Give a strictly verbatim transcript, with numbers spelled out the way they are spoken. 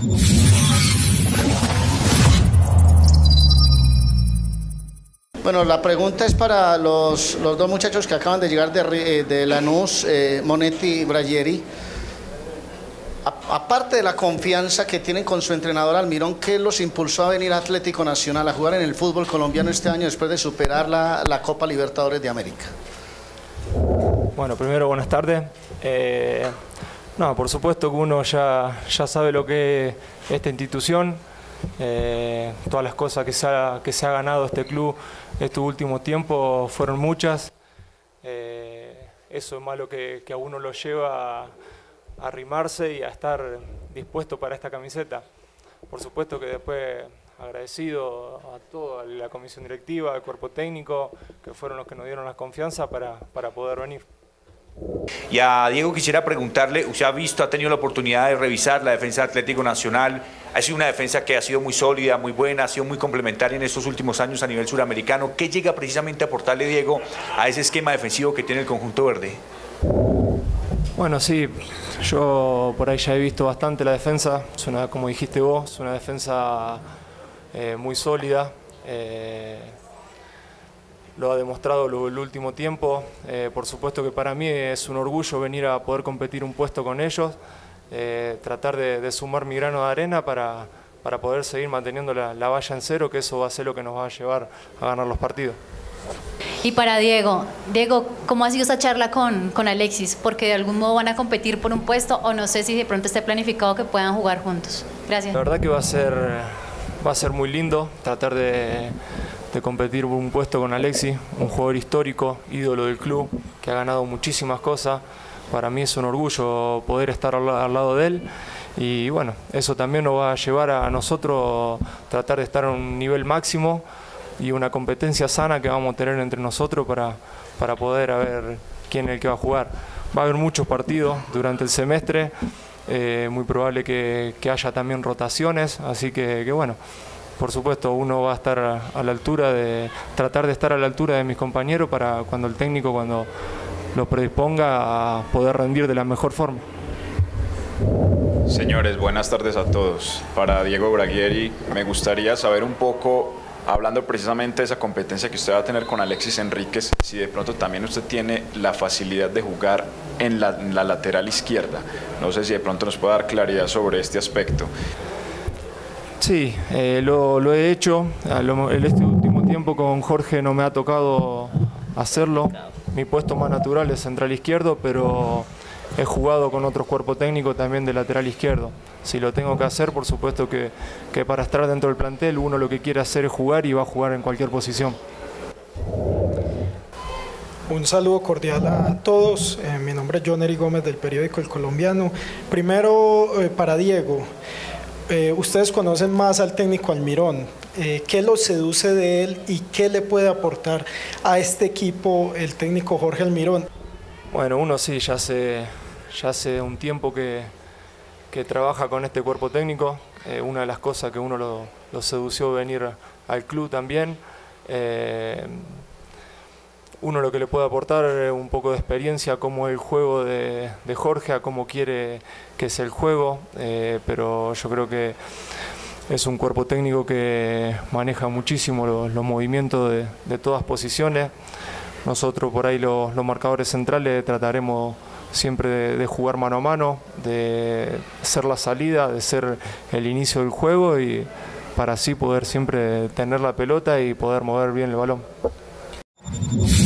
Bueno, la pregunta es para los, los dos muchachos que acaban de llegar de, de Lanús, eh, Monetti y Bragieri. A, aparte de la confianza que tienen con su entrenador Almirón, ¿qué los impulsó a venir a Atlético Nacional a jugar en el fútbol colombiano este año después de superar la, la Copa Libertadores de América? Bueno, primero buenas tardes. Eh, no, por supuesto que uno ya, ya sabe lo que es esta institución, eh, todas las cosas que se, ha, que se ha ganado este club estos últimos tiempos fueron muchas. Eh, eso es más lo que, que a uno lo lleva a arrimarse y a estar dispuesto para esta camiseta. Por supuesto que después agradecido a toda la comisión directiva, al cuerpo técnico, que fueron los que nos dieron la confianza para, para poder venir. Y a Diego quisiera preguntarle, usted ha visto, ha tenido la oportunidad de revisar la defensa de Atlético Nacional, ha sido una defensa que ha sido muy sólida, muy buena, ha sido muy complementaria en estos últimos años a nivel suramericano. ¿Qué llega precisamente a aportarle, Diego, a ese esquema defensivo que tiene el conjunto verde? Bueno, sí, yo por ahí ya he visto bastante la defensa, es una, como dijiste vos, es una defensa eh, muy sólida. Eh, Lo ha demostrado el último tiempo. Eh, por supuesto que para mí es un orgullo venir a poder competir un puesto con ellos, eh, tratar de, de sumar mi grano de arena para, para poder seguir manteniendo la, la valla en cero, que eso va a ser lo que nos va a llevar a ganar los partidos. Y para Diego, Diego, ¿cómo ha sido esa charla con, con Alexis? Porque de algún modo van a competir por un puesto o no sé si de pronto esté planificado que puedan jugar juntos. Gracias. La verdad que va a ser, va a ser muy lindo tratar de... de competir por un puesto con Alexis, un jugador histórico, ídolo del club, que ha ganado muchísimas cosas. Para mí es un orgullo poder estar al, al lado de él y bueno, eso también nos va a llevar a nosotros tratar de estar a un nivel máximo y una competencia sana que vamos a tener entre nosotros para, para poder ver quién es el que va a jugar. Va a haber muchos partidos durante el semestre, eh, muy probable que, que haya también rotaciones, así que, que bueno, por supuesto, uno va a estar a la altura de, tratar de estar a la altura de mis compañeros para cuando el técnico, cuando los predisponga, a poder rendir de la mejor forma. Señores, buenas tardes a todos. Para Diego Bragieri, me gustaría saber un poco, hablando precisamente de esa competencia que usted va a tener con Alexis Enríquez, si de pronto también usted tiene la facilidad de jugar en la, en la lateral izquierda. No sé si de pronto nos puede dar claridad sobre este aspecto. Sí, eh, lo, lo he hecho. En este último tiempo con Jorge no me ha tocado hacerlo. Mi puesto más natural es central izquierdo, pero he jugado con otros cuerpos técnicos también de lateral izquierdo. Si lo tengo que hacer, por supuesto que, que para estar dentro del plantel uno lo que quiere hacer es jugar y va a jugar en cualquier posición. Un saludo cordial a todos. Eh, mi nombre es John Eri Gómez del periódico El Colombiano. Primero, eh, para Diego. Eh, ustedes conocen más al técnico Almirón. Eh, ¿Qué lo seduce de él y qué le puede aportar a este equipo el técnico Jorge Almirón? Bueno, uno sí, ya hace, ya hace un tiempo que, que trabaja con este cuerpo técnico. Eh, una de las cosas que uno lo, lo sedució venir al club también. Eh, uno lo que le puede aportar es un poco de experiencia, como el juego de, de Jorge, a cómo quiere que sea el juego, eh, pero yo creo que es un cuerpo técnico que maneja muchísimo los, los movimientos de, de todas posiciones. Nosotros por ahí los, los marcadores centrales trataremos siempre de, de jugar mano a mano, de ser la salida, de ser el inicio del juego y para así poder siempre tener la pelota y poder mover bien el balón.